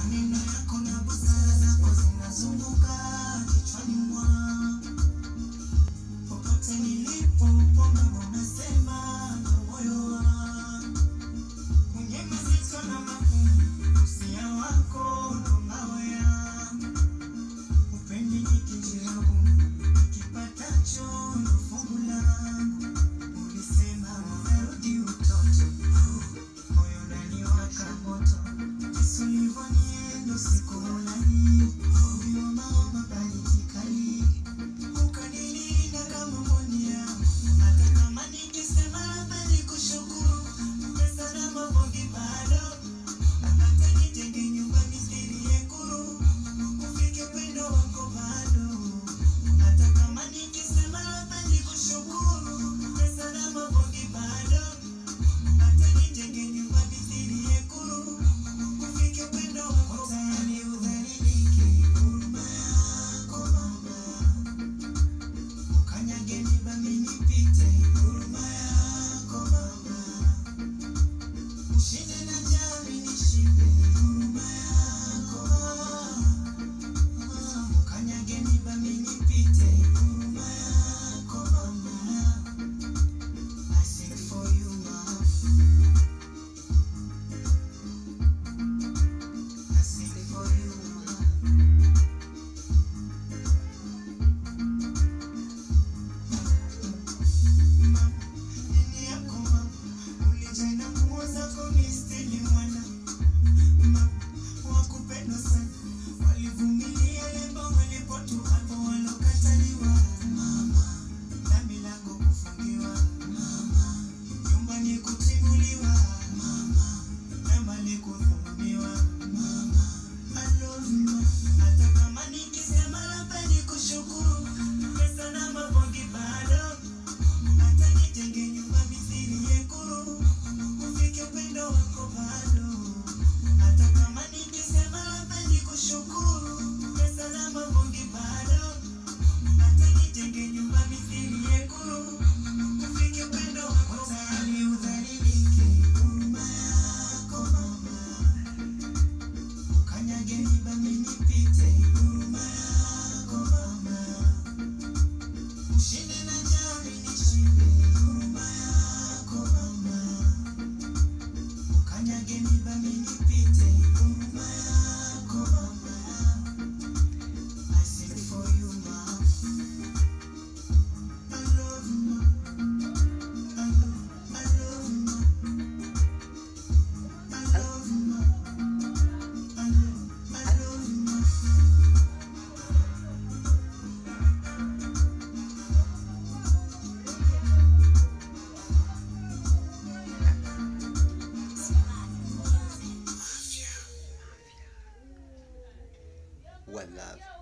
Maneno yako na busara zako zinazunguka kichwani mwangu. Popote nilipo mambo unasema ndo moyo wangu. Kwenye mazito na magumu usia wako ndo ngao yangu. Upendi nikijilaumu nikipatacho ndo fungu langu. Ulisema umerudi utoto, moyo unaniwaka moto. Jinsi ulivyoniendo sikulani, uliomba baridi kali. Ukanilinda kama mboni yangu, hata kama nikisema labda nikushukuru. Pesa na mabongi bado, hata nijenge nyumba mithili ya kuru. Ufike upendo wako bado, hata kama nikisema labda nikushukuru. Pesa na mabongi bado, hata nijenge nyumba mithili ya kuru. Ufike upendo wako tayari udhalilike. Huruma yako Baba, ukanyage miba minipite. Huruma yako Baba, ushinde na jami nishibe. Huruma yako Baba, ukanyage miba minipite. Huruma yako Baba, I sing for you Lord, I sing for you Lord. Nini yako mama, ulijaina nguo zako ni stili mwana. Mama, wakupenda sana, walivumilia lembo walipotu hapo walokataliwa. Mama, na milango kufungiwa. Mama, nyumbani kutimuliwa. Mama, na mali kudhulumiwa. Mama, I love you. Hata kama nikisema labda nikushukuru. Pesa na mabongi bado, hata nijenge nyumba mithili ya kuru. Ufike upendo wako bado, hata kama nikisema labda nikushukuru. Pesa na mabongi bado, hata nijenge nyumba mithili ya kuru. Ufike upendo wako tayari udhalilike. Huruma yako Baba, ukanyage miba minipite. Huruma yako Baba, ushinde na jami nishibe. Huruma yako Baba, ukanyage miba minipite. Huruma yako Baba, I sing for you Mom, I love you Mom, I love you Mom, I love you Mom, I love you Mom. One love.